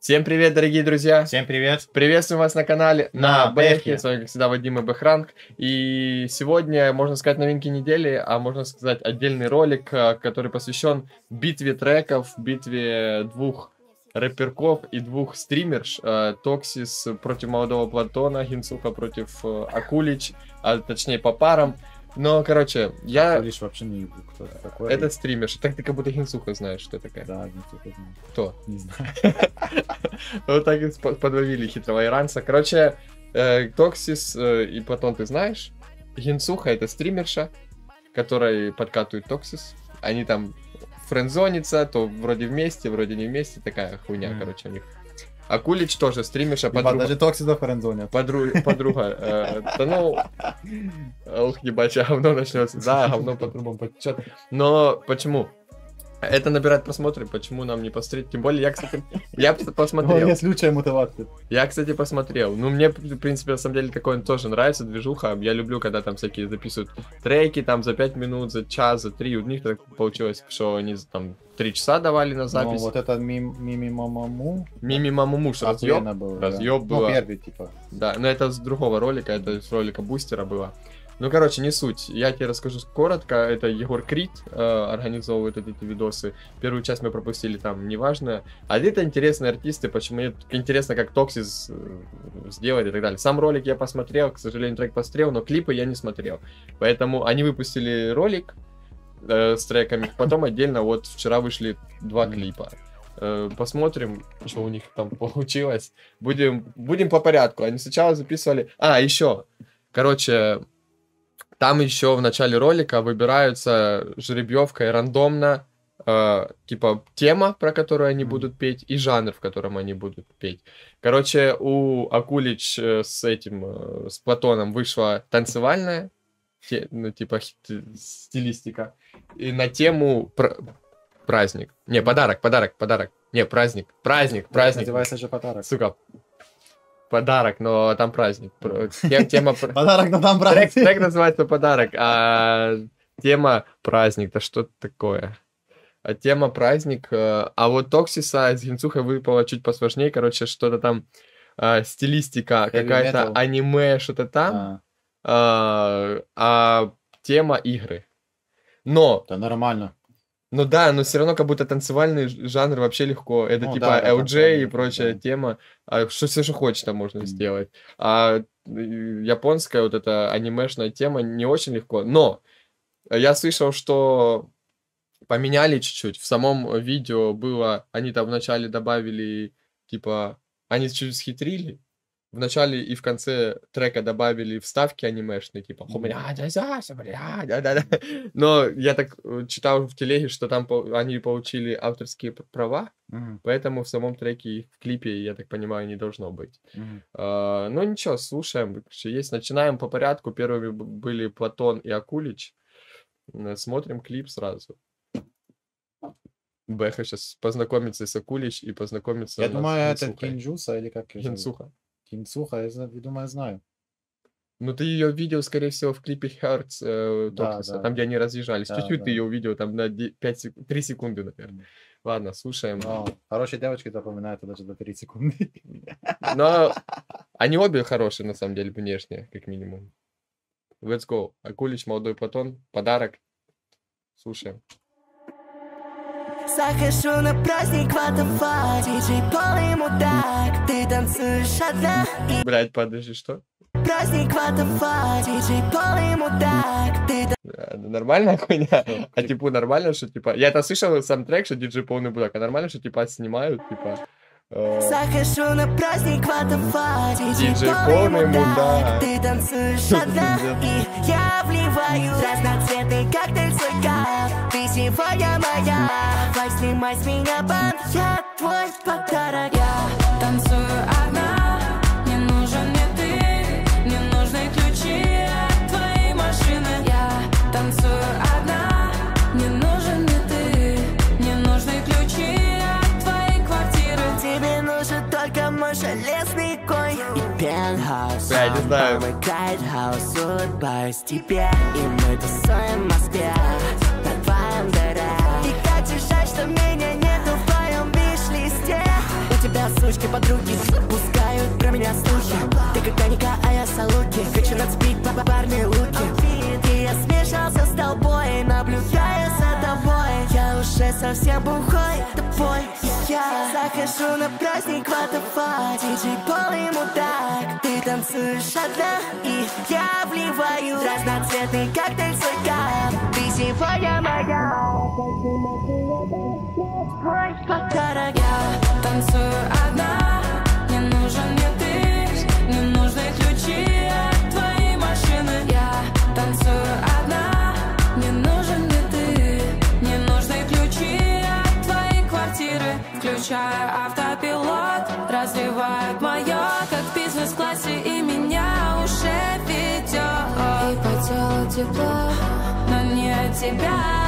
Всем привет, дорогие друзья! Всем привет! Приветствуем вас на канале на Бэхе. С вами, как всегда, Вадим и Бэхранг. И сегодня, можно сказать, новинки недели, а можно сказать, отдельный ролик, который посвящен битве треков, битве двух рэперков и двух стримерш. Токсис против Молодого Платона, Гинсуха против Акулич, а точнее по парам. Но, короче, я... Акулич вообще не ебу, кто это такой. Это стримерш. Так ты как будто Гинсуха знаешь, что такая. Да, Гинсуха знаю. Кто? Не знаю. Вот так и подловили хитрого иранца. Короче, Токсис и Платон ты знаешь. Гинсуха — это стримерша, которой подкатывает Токсис. Они там френдзонятся, то вроде вместе, вроде не вместе. Такая хуйня, короче, у них. Акулич тоже стримерша, подруга. Даже Токсиса френдзонят. Подруга. Да ну... Ух, ебать, говно начнется. Да, говно по трубам потечет. Но почему? Это набирает просмотры, почему нам не посмотреть? Тем более, я, кстати, посмотрел. Есть лучшая мотивация. Я, кстати, посмотрел. Ну, мне, в принципе, на самом деле, такое тоже нравится, движуха. Я люблю, когда там всякие записывают треки, там, за 5 минут, за час, за 3. У них так получилось, что они там 3 часа давали на запись. Ну, вот это Мими Мамаму. Мими Мамамуш, разъеб было. Ну, первый, типа. Да, но это с другого ролика, это с ролика Бустера было. Ну, короче, не суть. Я тебе расскажу коротко. Это Егор Крид организовывает эти видосы. Первую часть мы пропустили, там, неважно. А это интересные артисты, почему мне интересно, как Токсис сделали и так далее. Сам ролик я посмотрел, к сожалению, трек посмотрел, но клипы я не смотрел. Поэтому они выпустили ролик с треками, потом отдельно, вот вчера вышли 2 клипа. Посмотрим, что у них там получилось. Будем по порядку. Они сначала записывали... еще. Короче... Там еще в начале ролика выбираются жеребьевкой рандомно, типа, тема, про которую они будут петь, и жанр, в котором они будут петь. Короче, у Акулич с Платоном вышла танцевальная, ну, типа, стилистика, и на тему праздник. Не, подарок. Не, праздник. Называется же подарок. Сука. Подарок, но там праздник. Тема... Подарок, но там праздник. Трек называется подарок, а тема праздник. Да что такое? А тема праздник. А вот Токсиса с Гинсухой выпало чуть посложнее. Короче, что-то там стилистика, какая-то аниме, что-то там. А тема игры. Но... Это нормально. Ну да, но все равно как будто танцевальный жанр вообще легко. Это ну, типа да, LJ и прочая тема. Что все, что хочешь, там можно сделать. А японская вот эта анимешная тема не очень легко. Но я слышал, что поменяли чуть-чуть. В самом видео было... Они там вначале добавили, типа... Они чуть-чуть схитрили. В начале и в конце трека добавили вставки анимешные, типа но я так читал в телеге, что там они получили авторские права, поэтому в самом треке в клипе, я так понимаю, не должно быть. Ну ничего, слушаем, что есть. Начинаем по порядку. Первыми были Платон и Акулич. Смотрим клип сразу. Бэха сейчас познакомится с Акулич и познакомится... Я думаю, это Кинджуса или как? Гинсуха. Кинцуха, я думаю, знаю. Ну, ты ее видел, скорее всего, в клипе Hearts Токсиса, там, где они разъезжались. Чуть-чуть ты ее увидел, там на 3 секунды, наверное. Ладно, слушаем. Хорошие девочки запоминают даже до 3 секунды. Но они обе хорошие, на самом деле, внешне, как минимум. Let's go. Акулич, Молодой Платон, подарок. Слушаем. Захожу на праздник, what the fuck. Диджей полный мудак, ты танцуешь одна. Блять, подожди, что? Праздник, what the fuck. Диджей полный мудак, ты... Нормальная хуйня? А типа нормально, что типа... Я это слышал сам трек, что диджей полный мудак, а нормально, что типа снимают, типа... Захожу на праздник, what the fuck. Диджей полный мудак, ты танцуешь одна. И я вливаю разноцветный коктейль свой кап. Ты сегодня моя, давай снимай с меня бант. Я твой подарок. Я танцую одна, не нужен мне ты, не нужны ключи от твоей машины. Я танцую одна, не нужен мне ты, не нужны ключи от твоей квартиры. Тебе нужен только мой железный конь и пентхаус. Я не знаю. Мой кайтхаус, улыбаюсь тебе, и мы тусуем в Москве. На твоем дыре. И как же жаль, что меня нету в твоем виш-листе. У тебя, сучка, подруги пускают про меня слухи. Ты как Аника, а я Салуки. Хочу нацепить парные луки. И я смешался с толпой, наблюдая за тобой. Я уже совсем бухой, тобой. Я захожу на праздник, what the fuck. Диджей полный мудак. Ты танцуешь одна, и я вливаю разноцветный коктейль свой кап. Ты сегодня моя. Я танцую одна, не нужен мне ты, не нужны ключи от твоей машины. Я танцую одна, не нужен мне ты, не нужны ключи от твоей квартиры. Включаю автопилот, развивает мое, как в бизнес-классе, и меня уже ведет. И по телу тепло, но не от тебя.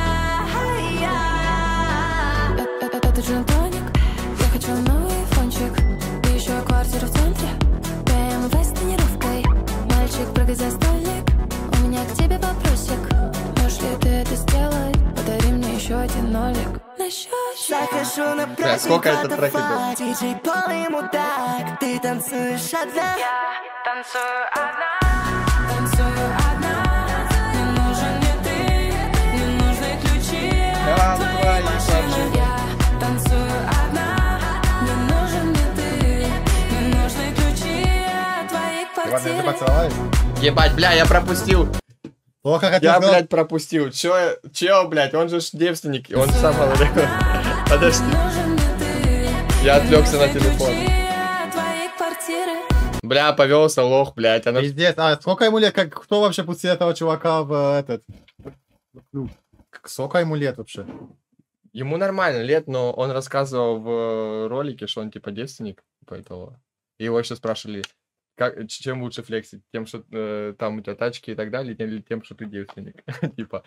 Это джин-тоник, я хочу новый фончик. И еще квартира в центре, BMW с тонировкой. Мальчик, прыгай за столик, у меня к тебе вопросик. Можешь ли ты это сделать? Подари мне еще один нолик на счетчик. Захожу на праздник, сколько это треки было? диджей полный мудак. Ты танцуешь одна. Я танцую одна, танцую одна. Не нужен мне ты, не нужны ключи от твоей машины. Я танцую одна, не нужен мне ты, не нужны ключи от твоей Ладно, ты квартиры. поцеловаешь? Ебать, бля, я пропустил. Плохо хотел Я, сказать. блядь, пропустил. Чё, блядь, он же ж девственник, он же сам говорил. Подожди, Нужен мне ты, я отвлекся на не нужны телефон. ключи от твоей квартиры. Бля, повелся лох, блядь. Она... Пиздец, а сколько ему лет? Кто вообще пустил этого чувака в этот... Ну, сколько ему лет вообще? Ему нормально лет, но он рассказывал в ролике, что он типа девственник, поэтому. И его еще спрашивали, чем лучше флексить? Тем, что там у тебя тачки и так далее, или тем, что ты девственник? Типа.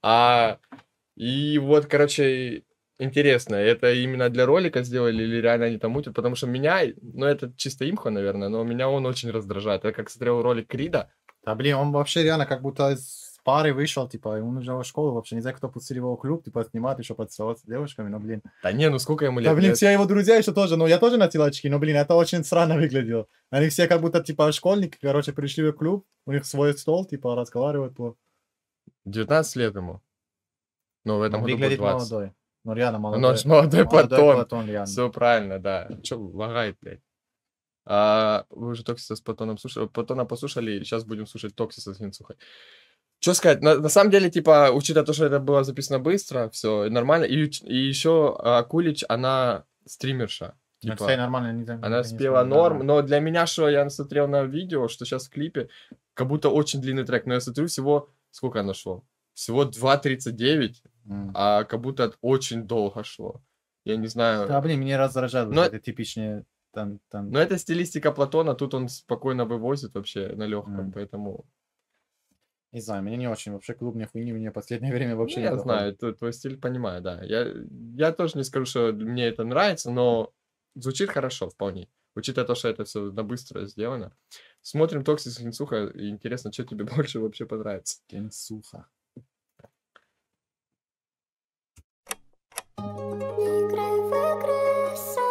И вот, короче, интересно, это именно для ролика сделали или реально они там мутят? Потому что меня, ну это чисто имхо, наверное, но меня он очень раздражает. Я как смотрел ролик Крида. Да блин, он вообще реально как будто из пары вышел, типа, ему нужна школа вообще. Не знаю, кто пустил его в клуб, типа, снимает еще поцеловаться с девушками, но, блин. Да не, ну сколько ему лет? Да, блин, Лет? все его друзья еще тоже, ну, я тоже носил очки, но, блин, это очень странно выглядело. Они все как будто, типа, школьники, короче, пришли в клуб, у них свой стол, типа, разговаривают по... 19 лет ему. Ну, в этом году будет Выглядит 20. молодой. Ну, реально молодой. Ну, он ж молодой Платон. Платон, реально. Все правильно, да. Че лагает, блядь? Вы уже Токсиса с Платоном слушали. Платона послушали, сейчас будем слушать Токсиса с Винцухой. Что сказать? На самом деле, типа, учитывая то, что это было записано быстро, все нормально. И еще Кулич, она стримерша. Ну, Типа, кстати, нормально, не знаю, она не спела знаю, норм, да. но для меня, что я смотрел на видео, что сейчас в клипе, как будто очень длинный трек. Но я смотрю всего, сколько оно шло? Всего 2:39, а как будто очень долго шло. Я не знаю. Да, блин, меня раздражает Но- вот это типичные там... Но это стилистика Платона, тут он спокойно вывозит вообще на легком, Мгм. поэтому... Не знаю, мне не очень. Вообще клубные хуйни мне в последнее время вообще Ну, не я заходят. знаю, твой стиль понимаю, да. Я тоже не скажу, что мне это нравится, но звучит хорошо вполне. Учитывая то, что это все на быстро сделано. Смотрим Токсис Винцуха, и интересно, что тебе больше вообще понравится. Кенсуха. Не играй в игры со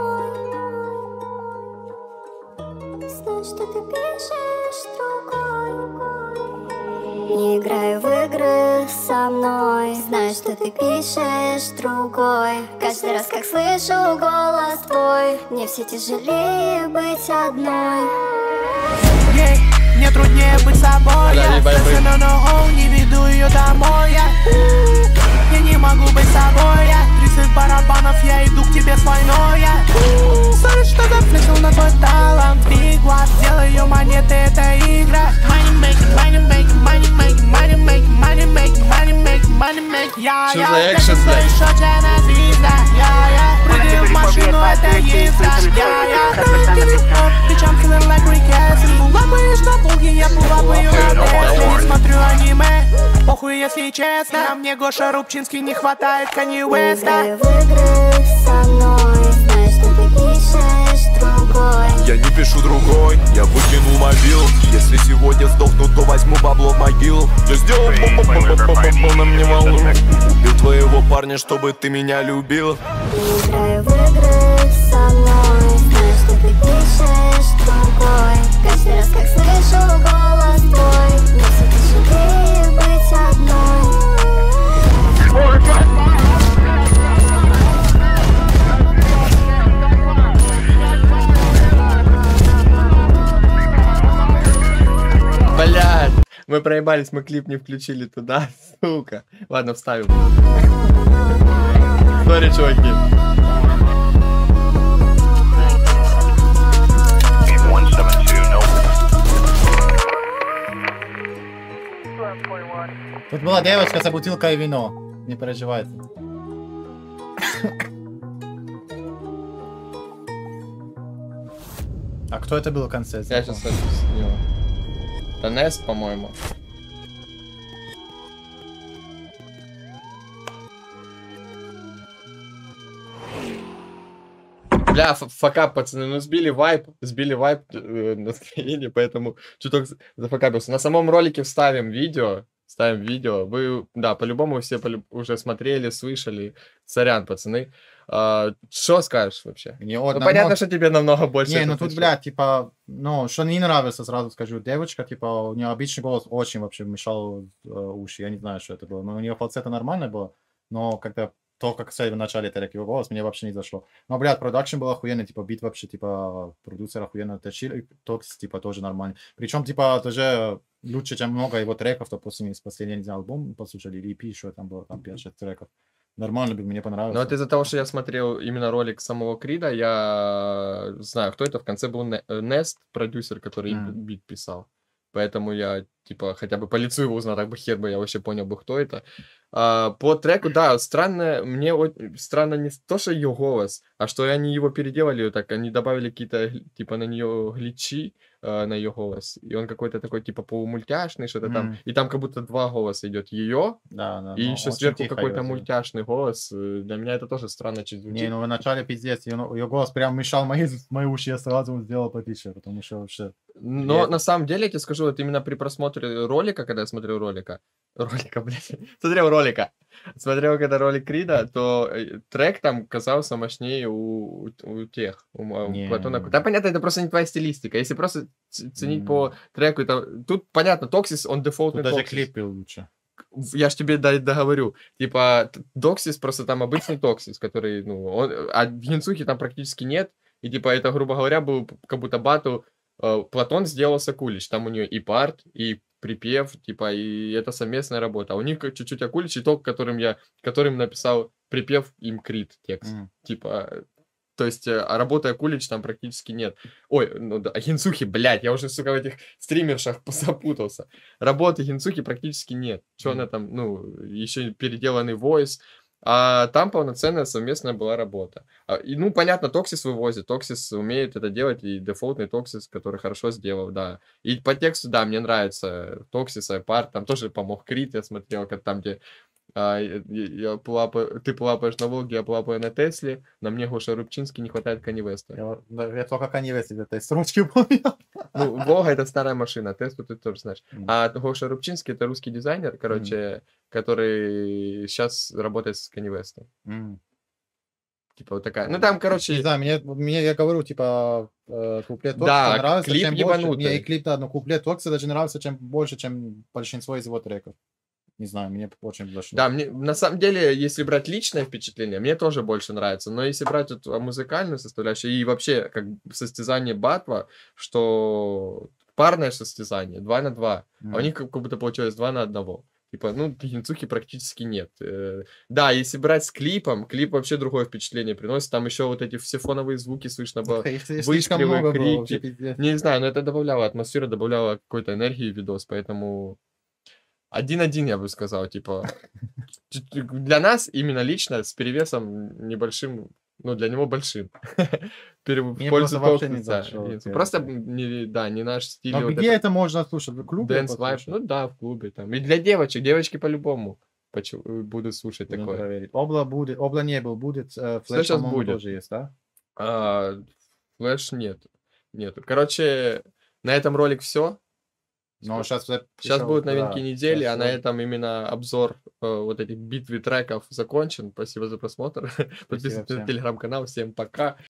мной. Знай, что ты пишешь другой. Не играй в игры со мной. Знай, что ты пишешь другой. Каждый раз, как слышу голос твой, мне все тяжелее быть одной. Мне труднее быть собой, Бля, я ебать, Сосу на ногу, не веду ее домой, я не могу быть собой, я 30 барабанов, я иду к тебе с войной, я Сори, что зафлексил на твой талант, биг глаз, делаю монеты, это игра. Money making, money making, money making, money making, money making, money making, money making, я, Что за экшен, блядь? еще чайная звезда, я, прыгаю в машину, это езда, я, бичам feeling like Rick Astley, лапаешь на полке, я лапаю на Тесле, смотрю аниме, похуй, если честно, мне Гоша Рубчинский не хватает Канье Не Уэста. играй в игры со мной. Знай, что ты пишешь другой. Я не пишу другой, я выкинул мобил. Если сегодня сдохну, то возьму бабло в могилу. Я сделал на мне волну. Убил твоего парня, чтобы ты меня любил. Не играй в игры со мной. ты пишешь другой. Каждый раз, как слышу голос твой, мне все тяжелее быть одной. Блядь, мы проебались, мы клип не включили туда, сука. Ладно, вставим. Сори, чуваки. Тут была девочка с бутылкой и вино. Не переживайте. А кто это был в конце? Я сейчас объясню. Это Нест, по-моему. Бля, факап, пацаны, ну сбили вайп настроение, поэтому чуток зафакапился. На самом ролике вставим видео. Вы, да, по-любому все уже смотрели, слышали. Сорян, пацаны. Что скажешь вообще? Мне Ну, понятно, что тебе намного больше. Не, это ну тут, пришло. блядь, типа, ну, что не нравится, сразу скажу. Девочка, типа, у нее обычный голос очень вообще мешал уши. Я не знаю, что это было. Но у нее фалцета нормально было, но когда то, как в начале трека его голос, мне вообще не зашло. Но, блядь, продакшн был охуенный, типа, бит вообще, типа, продюсер охуенно тащили, Токс, типа, тоже нормальный. Причем, типа, тоже лучше, чем много его треков, допустим, из последнего, не знаю, альбом послушали, или EP, что там было, там 5-6 треков. Нормально, мне понравилось. Но вот из-за того, что я смотрел именно ролик самого Крида, я знаю, кто это. В конце был Нест, продюсер, который бит писал. Поэтому я, типа, хотя бы по лицу его узнал, так бы хер бы я вообще понял бы, кто это. По треку, да, странно, мне странно не то, что ее голос, а что они его переделали так, они добавили какие-то, типа, на нее гличи, на ее голос, и он какой-то такой, типа, полумультяшный, что-то там, и там как будто два голоса идет, ее, да, и еще сверху какой-то идёт. мультяшный голос. Для меня это тоже странно чуть звучит. Не, ну в начале пиздец, ее голос прям мешал мои уши, я сразу сделал потише, потому что вообще... Но на самом деле, я тебе скажу, вот именно при просмотре ролика, когда я смотрел смотрел когда ролик Крида, то трек там казался мощнее у Платона. Да, понятно, это просто не твоя стилистика. Если просто ценить по треку, это... Тут, понятно, Токсис, он дефолтный Тут даже Toxis. клип был лучше. Я ж тебе договорю. Типа, Доксис просто там обычный Токсис, который, ну, а в Гинцухе там практически нет. И, типа, это, грубо говоря, был как будто батл. Платон сделал Акулич. Там у нее и парт, и припев, типа, и это совместная работа. А у них чуть-чуть Акулич, и тот, которым написал припев, им Крид текст. Типа, то есть, работы Акулич там практически нет. Ой, ну да, Гинцухи, блядь, я уже, сука, в этих стримершах запутался. Работы Гинцухи практически нет. Что она там, ну, еще переделанный войс. А там полноценная совместная была работа. И, ну, понятно, Токсис вывозит. Токсис умеет это делать, и дефолтный Токсис, который хорошо сделал, да. И по тексту, да, мне нравится Токсис, Айпарт, там тоже помог Крит, я смотрел, как там, где ты плаваешь на Волге, я плаваю на Тесле, на мне Гоша Рубчинский, не хватает Канье Веста. Я только Канье Вест из этой строчки понял. Ну, Волга — это старая машина, Теслу ты тоже знаешь. А Гоша Рубчинский — это русский дизайнер, короче, который сейчас работает с Канье Вестом. Типа вот такая. Ну там, короче... Не знаю, мне я говорю, типа, куплет Токса да, нравится, клип чем ебанутый. больше. Мне и клип, да, но куплет Токса даже нравится больше, чем большинство из его треков. Не знаю, мне очень зашло. Да, мне на самом деле, если брать личное впечатление, мне тоже больше нравится. Но если брать эту музыкальную составляющую и вообще как состязание батва, что парное состязание 2 на 2, а у них как будто получилось 2 на 1. Типа, ну, Гинцухи практически нет. Да, если брать с клипом, клип вообще другое впечатление приносит. Там еще вот эти все фоновые звуки слышно было. Выстрелы, крики. Не знаю, но это добавляло атмосферу, добавляло какой-то энергии в видос, поэтому... 1-1, я бы сказал, типа. Для нас, именно лично, с перевесом небольшим, ну, для него большим. В пользу Токсиса. Просто, не наш стиль. Но где это можно слушать? В клубе? Dance Vibe, ну да, в клубе там. И для девочек, девочки по-любому будут слушать такое. Обла не был, будет. Флэш, по-моему, тоже есть, да? Флэш нет. Нету. Короче, на этом ролик все. Но сейчас будут новинки недели, а на этом именно обзор вот этих битвы треков закончен. Спасибо за просмотр. Подписывайтесь на телеграм-канал. Всем пока.